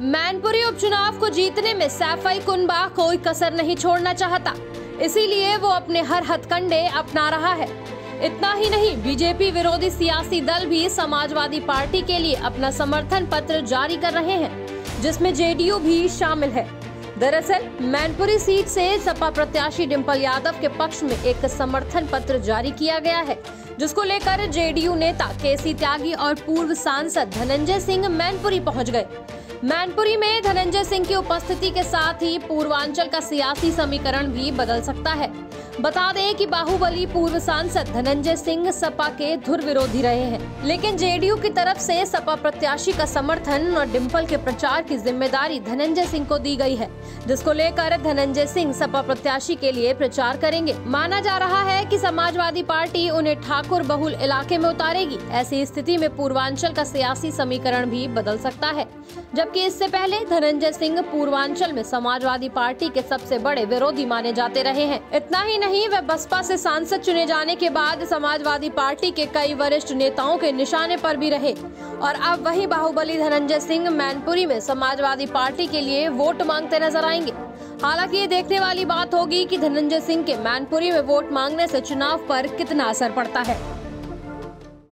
मैनपुरी उपचुनाव को जीतने में सैफई कुनबा कोई कसर नहीं छोड़ना चाहता, इसीलिए वो अपने हर हथकंडे अपना रहा है। इतना ही नहीं, बीजेपी विरोधी सियासी दल भी समाजवादी पार्टी के लिए अपना समर्थन पत्र जारी कर रहे हैं, जिसमें जेडीयू भी शामिल है। दरअसल मैनपुरी सीट से सपा प्रत्याशी डिंपल यादव के पक्ष में एक समर्थन पत्र जारी किया गया है, जिसको लेकर जेडीयू नेता केसी त्यागी और पूर्व सांसद धनंजय सिंह मैनपुरी पहुंच गए। मैनपुरी में धनंजय सिंह की उपस्थिति के साथ ही पूर्वांचल का सियासी समीकरण भी बदल सकता है। बता दें कि बाहुबली पूर्व सांसद धनंजय सिंह सपा के धुर विरोधी रहे हैं, लेकिन जेडीयू की तरफ से सपा प्रत्याशी का समर्थन और डिंपल के प्रचार की जिम्मेदारी धनंजय सिंह को दी गई है, जिसको लेकर धनंजय सिंह सपा प्रत्याशी के लिए प्रचार करेंगे। माना जा रहा है कि समाजवादी पार्टी उन्हें ठाकुर बहुल इलाके में उतारेगी। ऐसी स्थिति में पूर्वांचल का सियासी समीकरण भी बदल सकता है, जबकि इससे पहले धनंजय सिंह पूर्वांचल में समाजवादी पार्टी के सबसे बड़े विरोधी माने जाते रहे हैं। इतना ही नहीं, वे बसपा से सांसद चुने जाने के बाद समाजवादी पार्टी के कई वरिष्ठ नेताओं के निशाने पर भी रहे और अब वही बाहुबली धनंजय सिंह मैनपुरी में समाजवादी पार्टी के लिए वोट मांगते नजर आएंगे। हालांकि ये देखने वाली बात होगी कि धनंजय सिंह के मैनपुरी में वोट मांगने से चुनाव पर कितना असर पड़ता है।